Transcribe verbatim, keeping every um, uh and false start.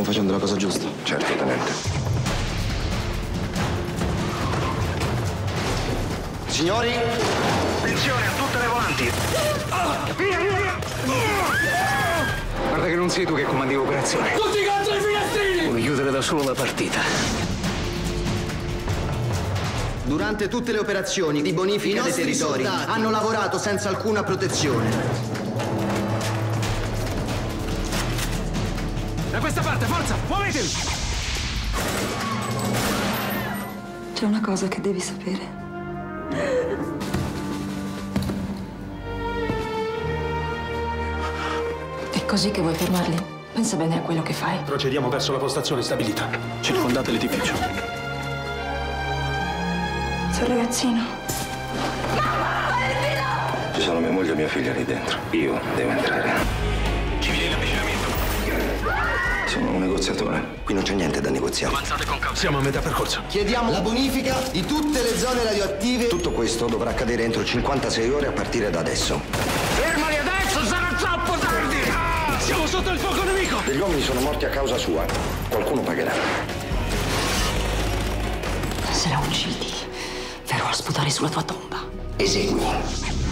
Stiamo facendo la cosa giusta. Certo, tenente. Signori? Attenzione a tutte le volanti! Via, via, via! Guarda che non sei tu che comandi l'operazione. Tutti contro i finestrini! Vuoi chiudere da solo la partita. Durante tutte le operazioni di bonifica dei territori hanno lavorato senza alcuna protezione. Da questa parte, forza! Muovetevi! C'è una cosa che devi sapere. È così che vuoi fermarli? Pensa bene a quello che fai. Procediamo verso la postazione stabilita. Circondate l'edificio. Sul ragazzino. Ci sono mia moglie e mia figlia lì dentro. Io devo entrare. Civili in avvicinamento. Sono un negoziatore. Qui non c'è niente da negoziare. Avanzate con calma. Siamo a metà percorso. Chiediamo la bonifica di tutte le zone radioattive. Tutto questo dovrà accadere entro cinquantasei ore a partire da adesso. Fermali adesso, sarà troppo tardi! Ah, siamo sotto il fuoco nemico! Degli uomini sono morti a causa sua. Qualcuno pagherà. Se la uccidi, verrò a sputare sulla tua tomba. Esegui.